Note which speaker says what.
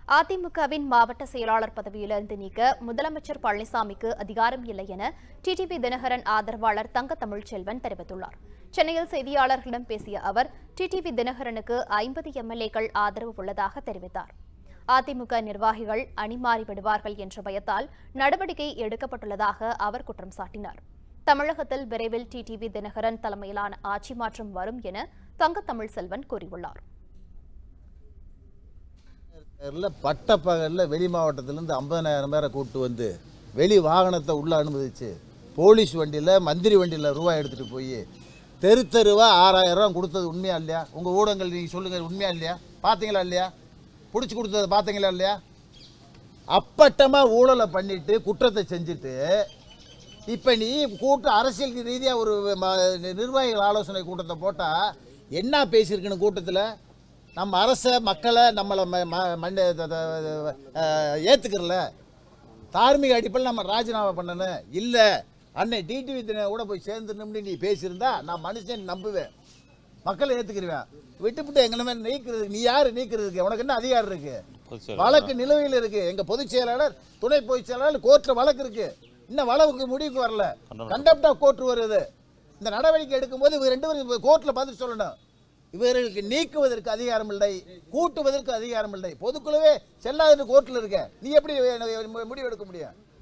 Speaker 1: அதிமுகவின் மாவட்ட செயலாளர் பதவியிலிருந்து நீக்க முதலமைச்சர் பழனிசாமிக்கு அதிகாரம் இல்லை என டிடிவி தினகரன் ஆதரவாளர் தங்க தமிழ்ச்செல்வன் தெரிவித்துள்ளார். சென்னையில் செய்தியாளர்களிடம் பேசிய அவர், டிடிவி தினகரனுக்கு 50 எம்எல்ஏக்கள் ஆதரவு உள்ளதாக தெரிவித்தார். அதிமுக நிர்வாகிகள் அணிமாறி விடுவார்கள் என்ற பயத்தால் நடவடிக்கை எடுக்கப்பட்டுள்ளதாக அவர் குற்றம் சாட்டினார். தமிழகத்தில் விரைவில் டிடிவி தினகரன் தலைமையிலான ஆட்சி மாற்றம் வரும் என தங்க தமிழ்செல்வன் கூறியுள்ளார்.
Speaker 2: பட்டப்பகலில் வெளி மாவட்டத்திலேருந்து 50,000 பேரை கூப்பிட்டு வந்து வெளி வாகனத்தை உள்ளே அனுமதிச்சு போலீஸ் வண்டியில் மந்திரி வண்டியில் ரூபாய் எடுத்துகிட்டு போய் தெரு தெருவாக 6,000 ரூபா கொடுத்தது உண்மையா இல்லையா? உங்கள் ஊடகங்கள் நீங்கள் சொல்லுங்கள், உண்மையா இல்லையா? பார்த்தீங்களா இல்லையா? பிடிச்சி கொடுத்ததை பார்த்தீங்களா இல்லையா? அப்பட்டமாக ஊழலை பண்ணிட்டு குற்றத்தை செஞ்சுட்டு இப்போ நீ அரசியல் ரீதியாக ஒரு நிர்வாகிகள் ஆலோசனை கூட்டத்தை போட்டால் என்ன பேசியிருக்கணும்? கூட்டத்தில் நம்ம அரசை மக்களை நம்மளை ஏற்றுக்கிறல, தார்மீக அடிப்படையில் நம்ம ராஜினாமா பண்ணணும். இல்லை அன்னை டிடிவி கூட போய் சேர்ந்துடணும்னு நீ பேசியிருந்தா நான் மனுஷன் நம்புவேன், மக்களை ஏற்றுக்கிருவேன். விட்டுவிட்டு எங்களை மாதிரி நீக்கிறதுக்கு நீ யார்? நீக்கிறதுக்கு உனக்கு என்ன அதிகாரம் இருக்கு? வழக்கு நிலுவையில் இருக்கு. எங்கள் பொதுச் செயலாளர், துணை பொதுச் செயலாளர் கோர்ட்டில் வழக்கு இருக்கு. இன்னும் வழக்கு முடிவுக்கு வரல. கண்டெம்ட் ஆஃப் கோர்ட் வருது. இந்த நடவடிக்கை எடுக்கும்போது இவங்க 2 பேரும் கோர்ட்டில் பதில் சொல்லணும். இவர்களுக்கு நீக்குவதற்கு அதிகாரம் இல்லை, கூட்டுவதற்கு அதிகாரம் இல்லை. பொதுக்குழுவே செல்லாத கோர்ட்டில் இருக்க, நீ எப்படி முடிவு எடுக்க முடியும்?